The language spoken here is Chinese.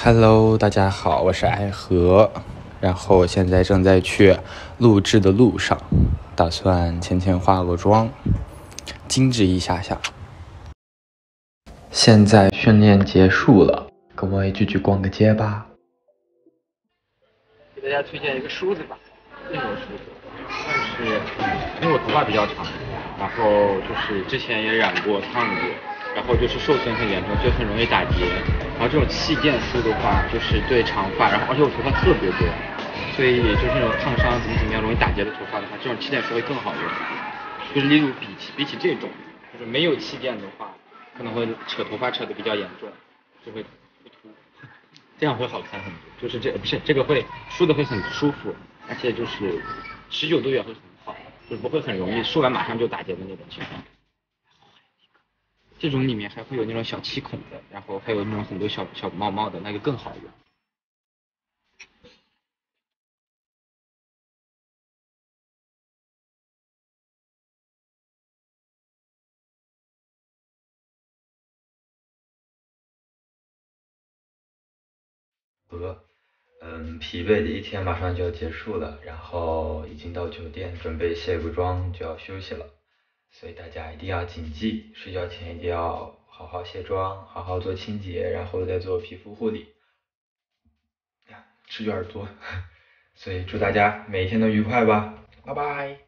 Hello，大家好，我是爱和，然后我现在正在去录制的路上，打算前化个妆，精致一下下。现在训练结束了，跟我一起去逛个街吧。 给大家推荐一个梳子吧，那种梳子，算是因为我头发比较长，然后就是之前也染过、烫过，然后就是受损很严重，就很容易打结。然后这种气垫梳的话，就是对长发，然后而且我头发特别多，所以就是那种烫伤怎么样容易打结的头发的话，这种气垫梳会更好用。就是例如比起这种，就是没有气垫的话，可能会扯头发扯得比较严重，就会不秃。这样会好看很多，就是不是这个会梳的会很舒服，而且就是持久度也会很好，就是不会很容易梳完马上就打结的那种情况。这种里面还会有那种小气孔的，然后还有那种很多小毛毛的，那个更好用。 疲惫的一天马上就要结束了，然后已经到酒店准备卸个妆就要休息了，所以大家一定要谨记，睡觉前一定要好好卸妆，好好做清洁，然后再做皮肤护理。吃有点多，所以祝大家每一天都愉快吧，拜拜。